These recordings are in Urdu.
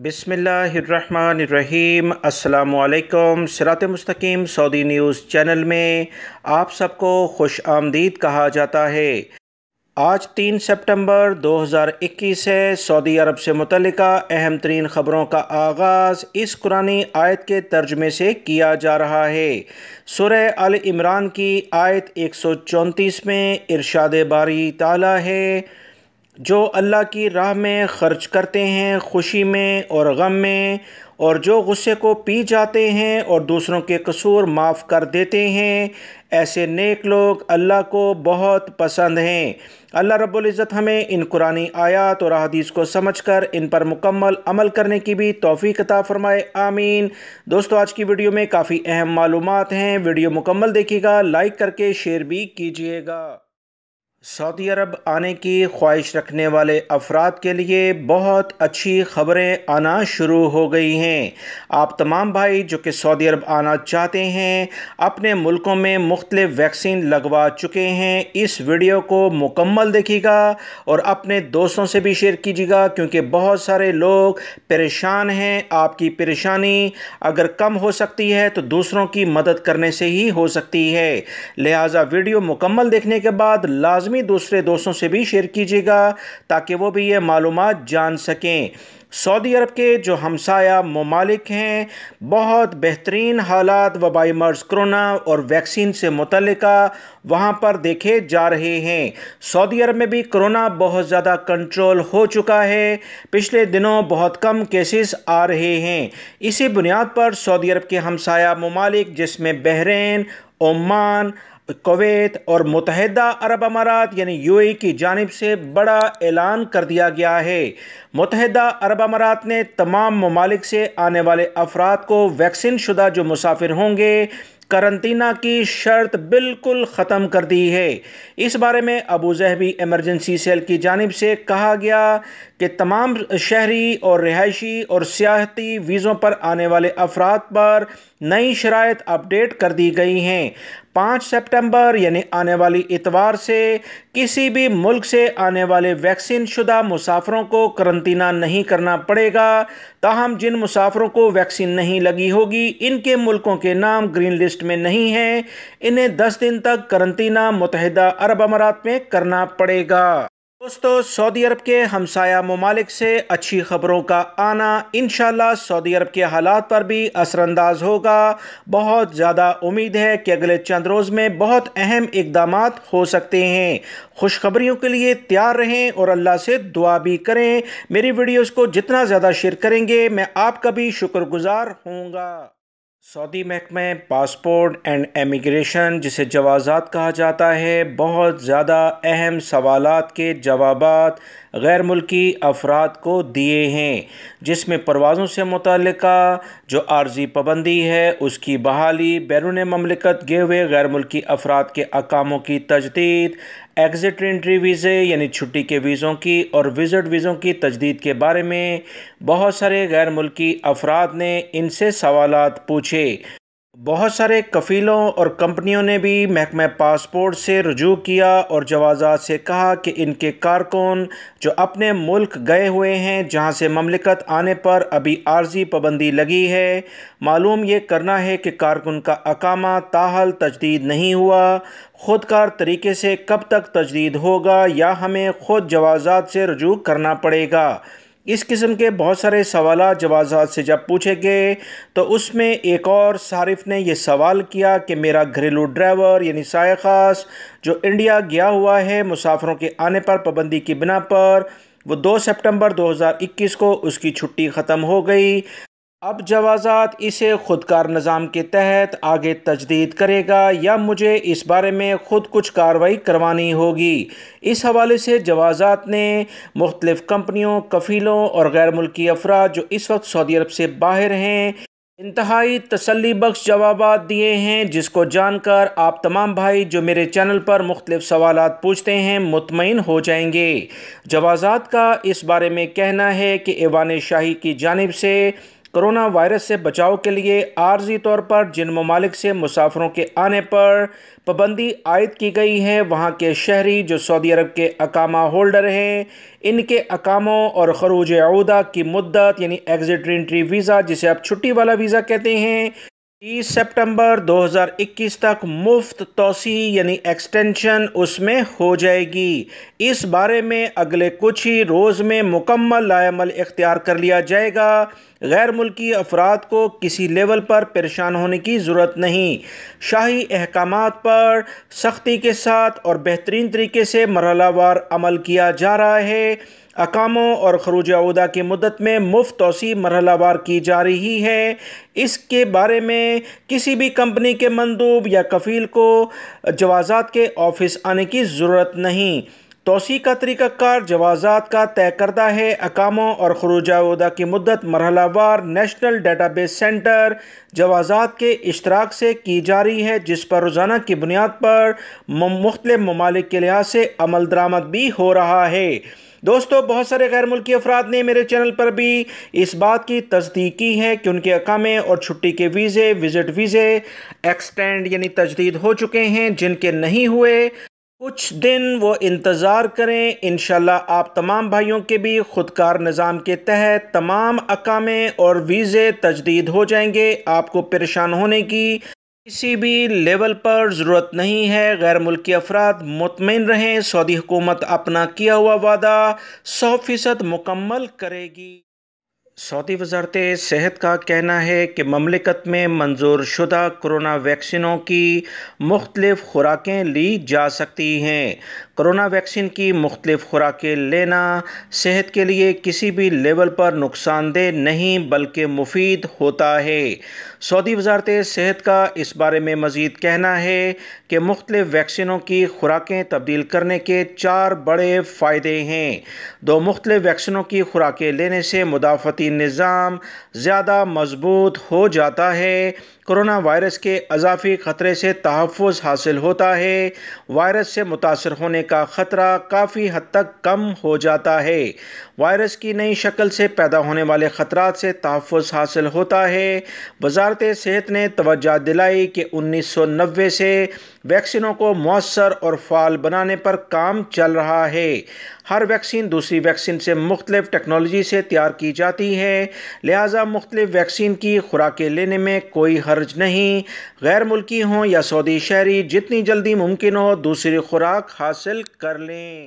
بسم اللہ الرحمن الرحیم۔ السلام علیکم۔ سرات.e.مستقیم سعودی نیوز چینل میں آپ سب کو خوش آمدید کہا جاتا ہے۔ آج 3 سپٹمبر 2021 ہے۔ سعودی عرب سے متعلقہ اہم ترین خبروں کا آغاز اس قرآنی آیت کے ترجمے سے کیا جا رہا ہے۔ سورہ آل عمران کی آیت 134 میں ارشاد باری تعالیٰ ہے، جو اللہ کی راہ میں خرچ کرتے ہیں خوشی میں اور غم میں، اور جو غصے کو پی جاتے ہیں اور دوسروں کے قصور معاف کر دیتے ہیں، ایسے نیک لوگ اللہ کو بہت پسند ہیں۔ اللہ رب العزت ہمیں ان قرآنی آیات اور احادیث کو سمجھ کر ان پر مکمل عمل کرنے کی بھی توفیق عطا فرمائے، آمین۔ دوستو، آج کی ویڈیو میں کافی اہم معلومات ہیں، ویڈیو مکمل دیکھیے گا، لائک کر کے شیئر بھی کیجیے گا۔ سعودی عرب آنے کی خواہش رکھنے والے افراد کے لیے بہت اچھی خبریں آنا شروع ہو گئی ہیں۔ آپ تمام بھائی جو کہ سعودی عرب آنا چاہتے ہیں، اپنے ملکوں میں مختلف ویکسین لگوا چکے ہیں، اس ویڈیو کو مکمل دیکھیے گا اور اپنے دوستوں سے بھی شیئر کیجیے گا، کیونکہ بہت سارے لوگ پریشان ہیں۔ آپ کی پریشانی اگر کم ہو سکتی ہے تو دوسروں کی مدد کرنے سے ہی ہو سکتی ہے، لہٰذا ویڈیو مکمل دیکھنے کے بعد لازمی دوسرے دوستوں سے بھی شیئر کیجیے گا تاکہ وہ بھی یہ معلومات جان سکیں۔ سعودی عرب کے جو ہمسایہ ممالک ہیں، بہت بہترین حالات وبائی مرض کرونا اور ویکسین سے متعلقہ وہاں پر دیکھے جا رہے ہیں۔ سعودی عرب میں بھی کرونا بہت زیادہ کنٹرول ہو چکا ہے، پچھلے دنوں بہت کم کیسز آ رہے ہیں۔ اسی بنیاد پر سعودی عرب کے ہمسایہ ممالک جس میں بحرین، عمان، کویت اور متحدہ عرب امارات یعنی UAE کی جانب سے بڑا اعلان کر دیا گیا ہے۔ متحدہ عرب امارات نے تمام ممالک سے آنے والے افراد کو ویکسین شدہ جو مسافر ہوں گے، قرنطینہ کی شرط بالکل ختم کر دی ہے۔ اس بارے میں ابوظہبی ایمرجنسی سیل کی جانب سے کہا گیا کہ تمام شہری اور رہائشی اور سیاحتی ویزوں پر آنے والے افراد پر نئی شرائط اپ ڈیٹ کر دی گئی ہیں۔ 5 سپٹمبر یعنی آنے والی اتوار سے کسی بھی ملک سے آنے والے ویکسین شدہ مسافروں کو قرنطینہ نہیں کرنا پڑے گا، تاہم جن مسافروں کو ویکسین نہیں لگی ہوگی، ان کے ملکوں کے نام گرین لسٹ میں نہیں ہیں، انہیں 10 دن تک قرنطینہ متحدہ عرب امارات میں کرنا پڑے گا۔ دوستو، سعودی عرب کے ہمسایہ ممالک سے اچھی خبروں کا آنا انشاءاللہ سعودی عرب کے حالات پر بھی اثر انداز ہوگا۔ بہت زیادہ امید ہے کہ اگلے چند روز میں بہت اہم اقدامات ہو سکتے ہیں۔ خوشخبریوں کے لیے تیار رہیں اور اللہ سے دعا بھی کریں۔ میری ویڈیوز کو جتنا زیادہ شیئر کریں گے، میں آپ کا بھی شکر گزار ہوں گا۔ سعودی محکمہ پاسپورٹ اینڈ امیگریشن، جسے جوازات کہا جاتا ہے، بہت زیادہ اہم سوالات کے جوابات غیر ملکی افراد کو دیے ہیں، جس میں پروازوں سے متعلقہ جو عارضی پابندی ہے اس کی بحالی، بیرون مملکت گئے ہوئے غیر ملکی افراد کے اقاموں کی تجدید، ایگزٹ انٹری ویزے یعنی چھٹی کے ویزوں کی اور وزٹ ویزوں کی تجدید کے بارے میں بہت سارے غیر ملکی افراد نے ان سے سوالات پوچھے۔ بہت سارے کفیلوں اور کمپنیوں نے بھی محکمہ پاسپورٹ سے رجوع کیا اور جوازات سے کہا کہ ان کے کارکن جو اپنے ملک گئے ہوئے ہیں جہاں سے مملکت آنے پر ابھی عارضی پابندی لگی ہے، معلوم یہ کرنا ہے کہ کارکن کا اقامہ تاحال تجدید نہیں ہوا، خود کار طریقے سے کب تک تجدید ہوگا یا ہمیں خود جوازات سے رجوع کرنا پڑے گا۔ اس قسم کے بہت سارے سوالات جوازات سے جب پوچھے گئے تو اس میں ایک اور صارف نے یہ سوال کیا کہ میرا گھریلو ڈرائیور یعنی سایہ خاص جو انڈیا گیا ہوا ہے، مسافروں کے آنے پر پابندی کی بنا پر وہ 2 سپٹمبر 2021 کو اس کی چھٹی ختم ہو گئی، اب جوازات اسے خودکار نظام کے تحت آگے تجدید کرے گا یا مجھے اس بارے میں خود کچھ کارروائی کروانی ہوگی۔ اس حوالے سے جوازات نے مختلف کمپنیوں، کفیلوں اور غیر ملکی افراد جو اس وقت سعودی عرب سے باہر ہیں، انتہائی تسلی بخش جوابات دیے ہیں، جس کو جان کر آپ تمام بھائی جو میرے چینل پر مختلف سوالات پوچھتے ہیں مطمئن ہو جائیں گے۔ جوازات کا اس بارے میں کہنا ہے کہ ایوان شاہی کی جانب سے کرونا وائرس سے بچاؤ کے لیے عارضی طور پر جن ممالک سے مسافروں کے آنے پر پابندی عائد کی گئی ہے، وہاں کے شہری جو سعودی عرب کے اقامہ ہولڈر ہیں، ان کے اقاموں اور خروج عودہ کی مدت یعنی ایگزٹ ری انٹری ویزا، جسے آپ چھٹی والا ویزا کہتے ہیں، 30 سپٹمبر 2021 تک مفت توسیع یعنی ایکسٹینشن اس میں ہو جائے گی۔ اس بارے میں اگلے کچھ ہی روز میں مکمل عمل اختیار کر لیا جائے گا۔ غیر ملکی افراد کو کسی لیول پر پریشان ہونے کی ضرورت نہیں۔ شاہی احکامات پر سختی کے ساتھ اور بہترین طریقے سے مرحلہ وار عمل کیا جا رہا ہے۔ اقاموں اور خروج عودہ کی مدت میں مفت توسیع مرحلہ وار کی جا رہی ہے۔ اس کے بارے میں کسی بھی کمپنی کے مندوب یا کفیل کو جوازات کے آفس آنے کی ضرورت نہیں۔ توسیع کا طریقہ کار جوازات کا طے کردہ ہے۔ اقاموں اور خروج عودہ کی مدت مرحلہ وار نیشنل ڈیٹا بیس سینٹر جوازات کے اشتراک سے کی جا رہی ہے، جس پر روزانہ کی بنیاد پر مختلف ممالک کے لحاظ سے عمل درآمد بھی ہو رہا ہے۔ دوستو، بہت سارے غیر ملکی افراد نے میرے چینل پر بھی اس بات کی تصدیق کی ہے کہ ان کے اقامے اور چھٹی کے ویزے، وزٹ ویزے ایکسٹینڈ یعنی تجدید ہو چکے ہیں۔ جن کے نہیں ہوئے، کچھ دن وہ انتظار کریں۔ انشاءاللہ آپ تمام بھائیوں کے بھی خودکار نظام کے تحت تمام اقامے اور ویزے تجدید ہو جائیں گے۔ آپ کو پریشان ہونے کی کسی بھی لیول پر ضرورت نہیں ہے۔ غیر ملکی افراد مطمئن رہیں، سعودی حکومت اپنا کیا ہوا وعدہ 100% مکمل کرے گی۔ سعودی وزارت صحت کا کہنا ہے کہ مملکت میں منظور شدہ کرونا ویکسینوں کی مختلف خوراکیں لی جا سکتی ہیں۔ کرونا ویکسین کی مختلف خوراکیں لینا صحت کے لیے کسی بھی لیول پر نقصان دہ نہیں بلکہ مفید ہوتا ہے۔ سعودی وزارت صحت کا اس بارے میں مزید کہنا ہے کہ مختلف ویکسینوں کی خوراکیں تبدیل کرنے کے 4 بڑے فائدے ہیں۔ 2 مختلف ویکسینوں کی خوراکیں لینے سے مدافعتی نظام زیادہ مضبوط ہو جاتا ہے۔ کرونا وائرس کے اضافی خطرے سے تحفظ حاصل ہوتا ہے۔ وائرس سے متاثر ہونے کا خطرہ کافی حد تک کم ہو جاتا ہے۔ وائرس کی نئی شکل سے پیدا ہونے والے خطرات سے تحفظ حاصل ہوتا ہے۔ وزارت صحت نے توجہ دلائی کہ 1990 سے ویکسینوں کو مؤثر اور فعال بنانے پر کام چل رہا ہے۔ ہر ویکسین دوسری ویکسین سے مختلف ٹیکنالوجی سے تیار کی جاتی ہے، لہٰذا مختلف ویکسین کی خوراکیں لینے میں کوئی حرج نہیں۔ غیر ملکی ہوں یا سعودی شہری جتنی جلدی ممکن ہو دوسری خوراک حاصل کر لیں۔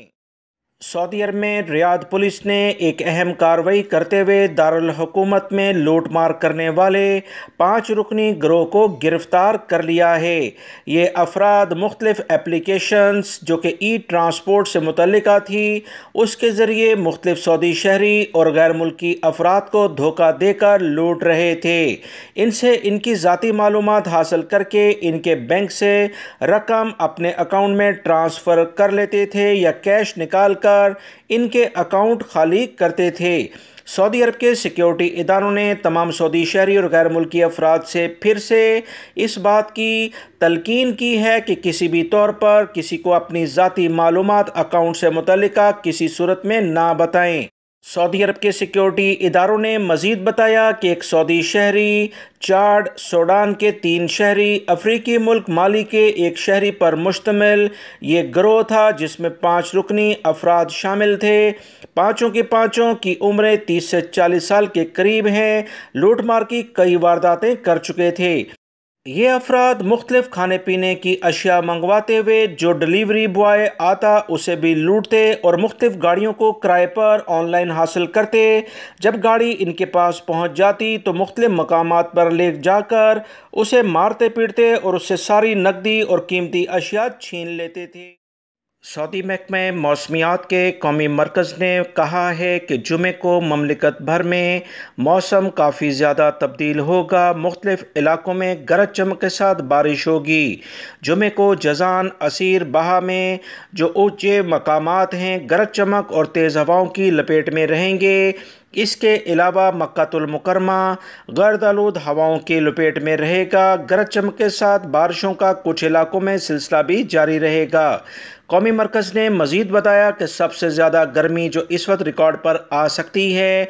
سعودی عرب میں ریاض پولیس نے ایک اہم کارروائی کرتے ہوئے دارالحکومت میں لوٹ مار کرنے والے 5 رکنی گروہ کو گرفتار کر لیا ہے۔ یہ افراد مختلف ایپلیکیشنز جو کہ ای ٹرانسپورٹ سے متعلقہ تھی، اس کے ذریعے مختلف سعودی شہری اور غیر ملکی افراد کو دھوکہ دے کر لوٹ رہے تھے۔ ان سے ان کی ذاتی معلومات حاصل کر کے ان کے بینک سے رقم اپنے اکاؤنٹ میں ٹرانسفر کر لیتے تھے یا کیش نکال کر ان کے اکاؤنٹ خالی کرتے تھے۔ سعودی عرب کے سیکیورٹی اداروں نے تمام سعودی شہری اور غیر ملکی افراد سے پھر سے اس بات کی تلقین کی ہے کہ کسی بھی طور پر کسی کو اپنی ذاتی معلومات اکاؤنٹ سے متعلقہ کسی صورت میں نہ بتائیں۔ سعودی عرب کے سیکیورٹی اداروں نے مزید بتایا کہ ایک سعودی شہری، چاڈ، سوڈان کے 3 شہری، افریقی ملک مالی کے 1 شہری پر مشتمل یہ گروہ تھا جس میں 5 رکنی افراد شامل تھے۔ پانچوں کی عمریں 30 سے 40 سال کے قریب ہیں۔ لوٹ مار کی کئی وارداتیں کر چکے تھے۔ یہ افراد مختلف کھانے پینے کی اشیاء منگواتے ہوئے جو ڈیلیوری بوائے آتا اسے بھی لوٹتے اور مختلف گاڑیوں کو کرائے پر آن لائن حاصل کرتے۔ جب گاڑی ان کے پاس پہنچ جاتی تو مختلف مقامات پر لے جا کر اسے مارتے پیٹتے اور اس سے ساری نقدی اور قیمتی اشیاء چھین لیتے تھے۔ سعودی محکمہ موسمیات کے قومی مرکز نے کہا ہے کہ جمعے کو مملکت بھر میں موسم کافی زیادہ تبدیل ہوگا۔ مختلف علاقوں میں گرج چمک کے ساتھ بارش ہوگی۔ جمعے کو جازان، عسیر بہا میں جو اونچے مقامات ہیں گرج چمک اور تیز ہواؤں کی لپیٹ میں رہیں گے۔ اس کے علاوہ مکہ المکرمہ گرد آلود ہواؤں کی لپیٹ میں رہے گا۔ گرج چمک کے ساتھ بارشوں کا کچھ علاقوں میں سلسلہ بھی جاری رہے گا۔ قومی مرکز نے مزید بتایا کہ سب سے زیادہ گرمی جو اس وقت ریکارڈ پر آ سکتی ہے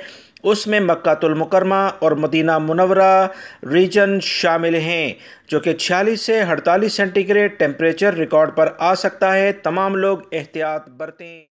اس میں مکہ المکرمہ اور مدینہ منورہ ریجن شامل ہیں، جو کہ 46 سے 48 سینٹی گریڈ ٹیمپریچر ریکارڈ پر آ سکتا ہے۔ تمام لوگ احتیاط برتیں۔